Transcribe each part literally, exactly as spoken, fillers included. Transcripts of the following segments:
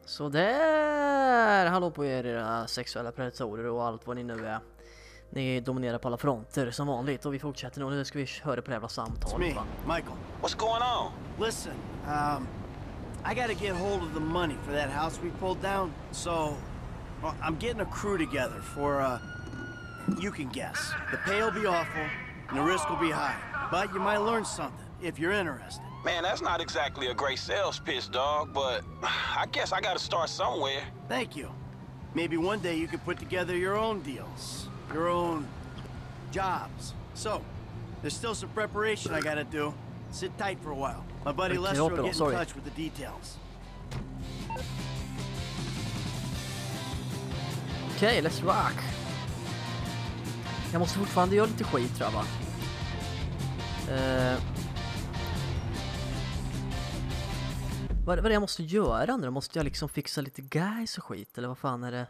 Så där, hallå på er era sexuella predatorer och allt vad ni nu är. Ni dominerar på alla fronter som vanligt och vi fortsätter nu. Nu ska vi höra på det jävla samtalet. It's me, Michael. What's going on? Listen, um, I gotta get hold of the money for that house we pulled down. So, well, I'm getting a crew together for, uh, you can guess. The pay will be awful and the risk will be high. But you might learn something if you're interested. Man, that's not exactly a great sales pitch, dog, but I guess I gotta start somewhere. Thank you. Maybe one day you could put together your own deals, your own jobs. So, there's still some preparation I gotta do. Sit tight for a while. My buddy Lester will get in touch with the details. Okej, okay, let's rock. Jag måste fortfarande göra lite skit, tror jag, va? Uh... Vad, vad är det jag måste göra nu? Måste jag liksom fixa lite guys och skit? Eller vad fan är det?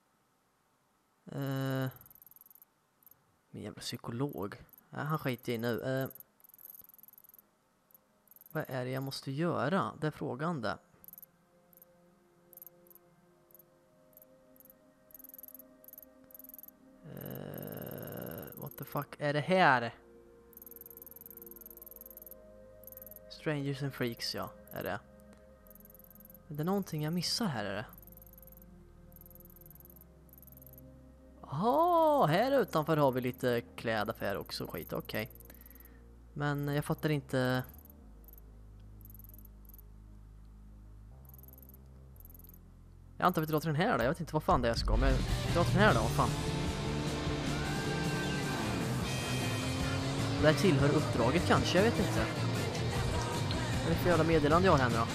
Uh, min jävla psykolog. Ja, han skiter i nu. Uh, vad är det jag måste göra? Det är frågan det. Uh, what the fuck är det här? Strangers and Freaks, ja. Är det? Är det någonting jag missar här, är det? Jaha, här utanför har vi lite klädaffär också, skit, okej. Okay. Men jag fattar inte... Jag antar att vi drar till den här då, jag vet inte vad fan det är jag ska, men vi drar till den här då, vad fan. Det här tillhör uppdraget kanske, jag vet inte. Vad är det för jävla meddelande jag har här nu då?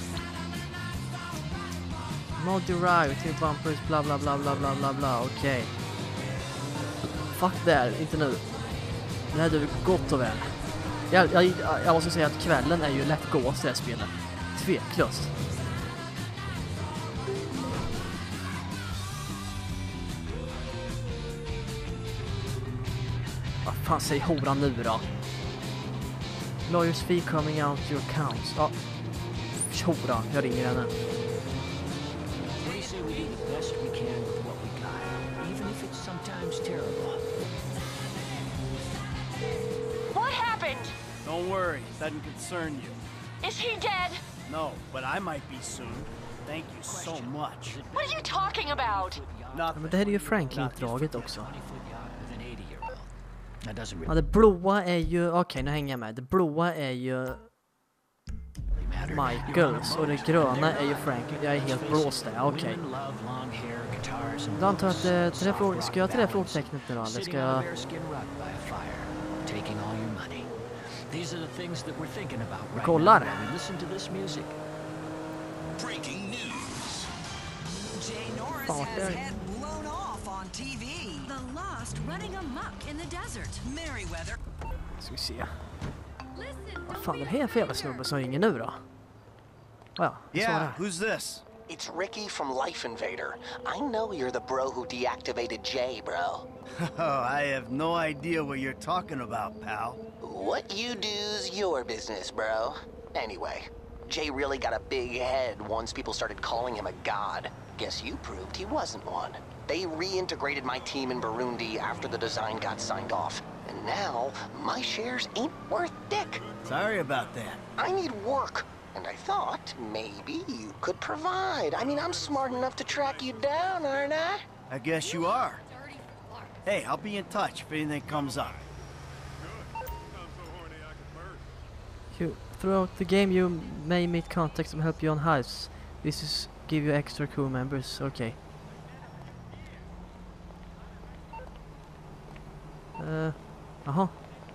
Mod arrive, till bumpers, bla bla bla bla bla bla bla, okej. Okay. Fuck där, inte nu. Det här är gott och väl. Jag, jag, jag måste säga att kvällen är ju lätt gås det här spelet. Tveklöst. Vad fan säger horan nu då? Lawyers fee coming out your accounts. Ja, hora, jag ringer henne. Don't worry, it doesn't concern you. Is he dead? No, but I might be soon. Thank you so much. What are you talking about? Ja, men det här är ju Franklin-draget också. Ja, det blåa är ju... Okej, okay, nu hänger jag med. Det blåa är ju... Michaels och det gröna är ju Franklin. Jag är helt blåst där, okej. Okay. Då antar jag att det, till det fråga, ska jag till det frågetecknet nu då? Eller ska jag... These are the things that we're thinking about right Kollar. now. We listen to this music. Breaking news. Jay Norris has had blown off on T V. The Lost running amok in the desert. Merryweather. Ska vi se. Vad fan är det här för jävla snubbe som ringer nu då? Ja, yeah, who's this? It's Ricky from Life Invader. I know you're the bro who deactivated Jay, bro. Oh, I have no idea what you're talking about, pal. What you do's your business, bro. Anyway, Jay really got a big head once people started calling him a god. Guess you proved he wasn't one. They reintegrated my team in Burundi after the design got signed off. And now, my shares ain't worth dick. Sorry about that. I need work. And I thought maybe you could provide. I mean, I'm smart enough to track you down, aren't I? I guess you are. Hey, I'll be in touch if anything comes up. You, throughout the game you may meet contacts and help you on heists. This is give you extra crew members. Okay. Uh, aha.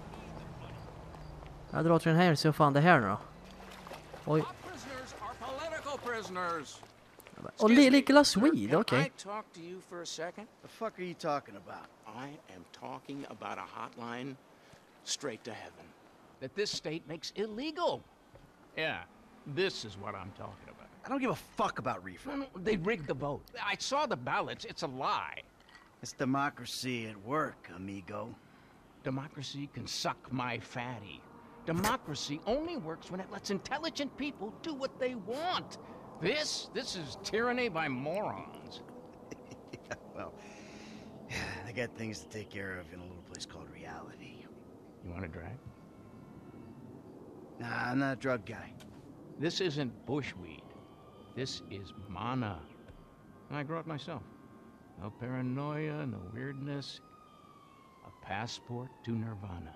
Jag drar till den här och ser vad fan det här nu då. Oj. Och Nicholas Weed, okay. I talk to you for a second? The fuck are you talking about? I am talking about a hotline straight to heaven that this state makes illegal. Yeah, this is what I'm talking about. I don't give a fuck about reefer. No, no, they rigged the vote. I saw the ballots. It's a lie. It's democracy at work, amigo. Democracy can suck my fatty. Democracy only works when it lets intelligent people do what they want. This? This is tyranny by morons. Yeah, well, I got things to take care of in a little place called reality. You want a drag? Nah, I'm not a drug guy. This isn't bushweed. This is mana. And I grow it myself. No paranoia, no weirdness. A passport to nirvana.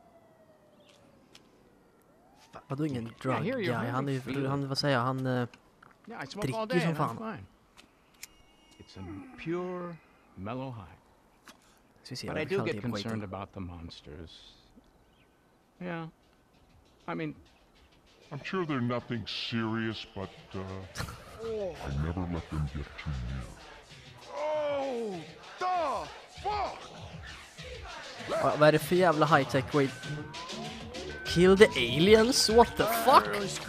Vadå ingen drug here guy? you're Han är very ju, feeling. han, vad säger jag, han eh, Yeah, I smoke all dricker day som and I'm fan. fine. It's a pure, mellow high. Ska vi se But vad I vi do kan get till på concerned skiten. about the monsters. Yeah. I mean, I'm sure they're nothing serious, but uh, I never let them get too near. Oh, the fuck! Va, vad är det för jävla high-tech skit? Kill the aliens? What the fuck?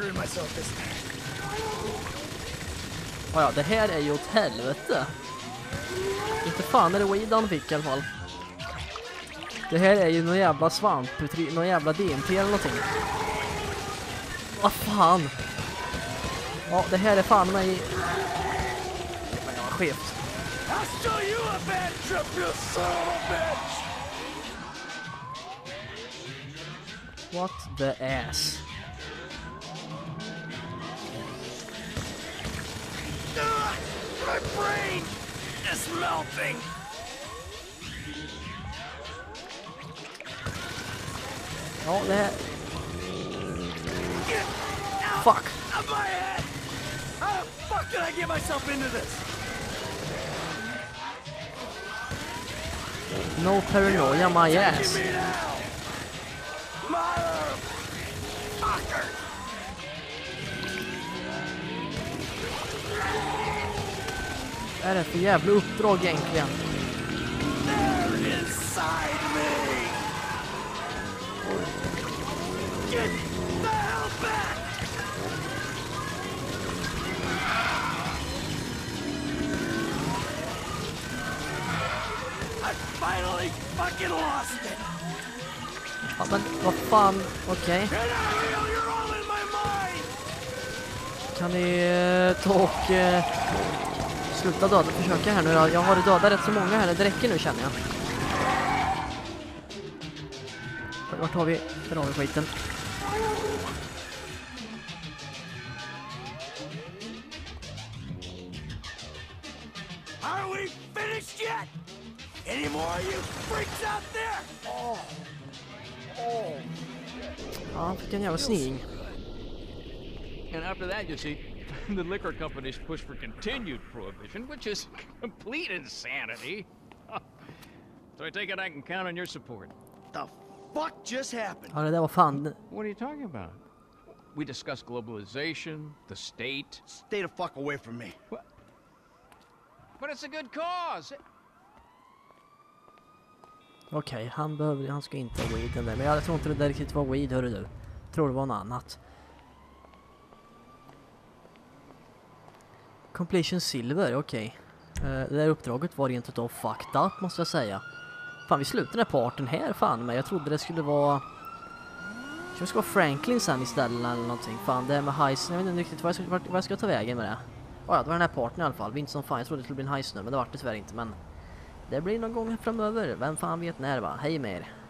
Oh ja, det här är ju åt helvete. Inte fan är det weed han fick i alla fall. Det här är ju någon jävla svamp, någon jävla D M T eller någonting. Vad fan? Ja, det här är fan mig... Men jag var skevt. I'll show you a bad trip, you son of a bitch! What the ass? Ah, my brain is melting! Ja, det här... Fuck! Out my head! How the fuck did I get myself into this? No paranoia, my ass. Me now! Motherfucker! Vad är det för jävla uppdrag egentligen? They're inside me! Get the hell back! I finally fucking lost it! Ja, men vad fan, okej. And Ariel, you're all in my mind! Kan ni eh, ta och eh, sluta döda försöka här nu då? Jag har dödat rätt så många här, det räcker nu känner jag. Vart har vi? Där har vi skiten. Are we finished yet? Any more of you freaks out there? Oh. Oh. Ja, han fick en jävla sneing. and after that, you see, the liquor companies push for continued prohibition, which is complete insanity. So I take it I can count on your support. The fuck just happened? Ja, det där var fan... What are you talking about? We discuss globalization, the state. Stay the fuck away from me. What? But it's a good cause. Okej, okay, han behöver, han ska inte ha weed den där. Men jag tror inte det där riktigt var weed, hörru du. Jag tror det var något annat. Completion silver, okej. Okay. Uh, det där uppdraget var rent utav fucked up, måste jag säga. Fan, vi slutar den här parten här, fan. Men jag trodde det skulle vara... Jag det skulle vara Franklin sen istället eller någonting. Fan, det här med heisen, jag vet inte riktigt vad jag ska, vad jag ska ta vägen med det. Ja, det var den här parten i alla fall. Vi inte som fan, jag trodde det skulle bli en heis nu, men det var det tyvärr inte. Men det blir någon gång framöver. Vem fan vet när, va? Hej med er.